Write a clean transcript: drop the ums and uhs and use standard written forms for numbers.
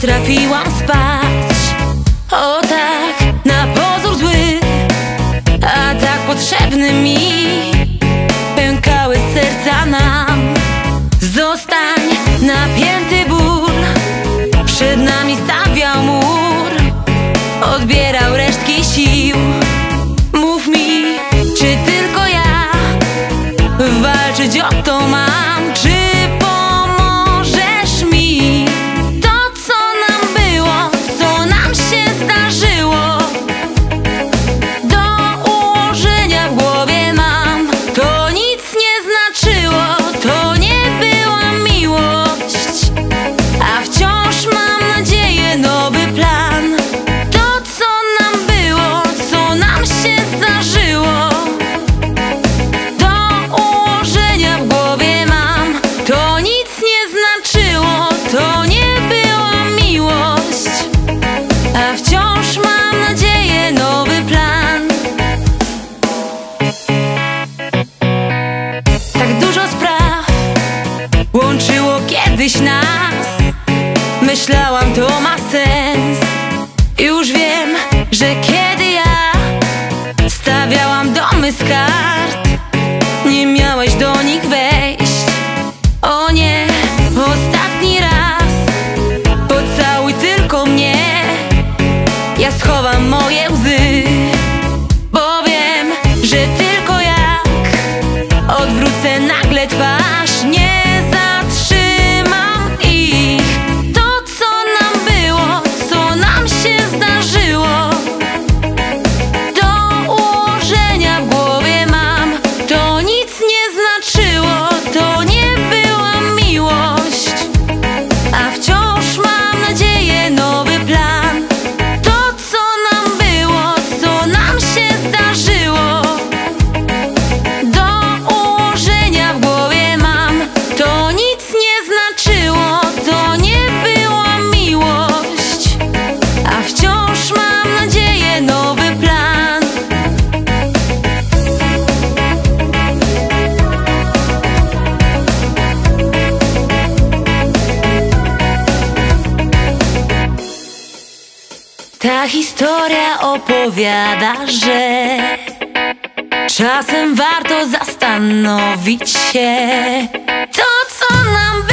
potrafiłam spać. O tak, na pozór zły, a tak potrzebny mi. Pękały serca nam. Zostań, napięty ból przed nami stawiał mur, odbierał resztki sił. Mów mi, czy tylko ja walczyć o to mam? Czy pomożesz mi? To, co nam było, co nam się zdarzyło, do ułożenia w głowie mam. To nic nie znaczyło, to nie była miłość, a wciąż mam nadzieję, nowy plan. To, co nam było, co nam się zdarzyło, do ułożenia w głowie mam. To nic nie znaczyło, to nie była miłość, a wciąż mam nadzieję, nowy plan. Tak dużo spraw łączyło kiedyś nas. Myślałam, to ma sens. Już wiem, że kiedy ja stawiałam domy z kart, nie miałeś do nich wejść. O nie, ostatni raz pocałuj tylko mnie. Ja schowam moje łzy, bo wiem, że tylko jak odwrócę nagle twarz, nie zatrzymam ich. To, co nam było, co nam się zdarzyło, do ułożenia w głowie mam. To nic nie znaczyło, to nie była miłość, a wciąż mam nadzieję, nowy plan. To, co nam było, co nam się zdarzyło, do ułożenia w głowie mam. To nic nie znaczyło, to nie była miłość, a wciąż mam nadzieję, nowy plan. Ta historia opowiada, że czasem warto zastanowić się. To, co nam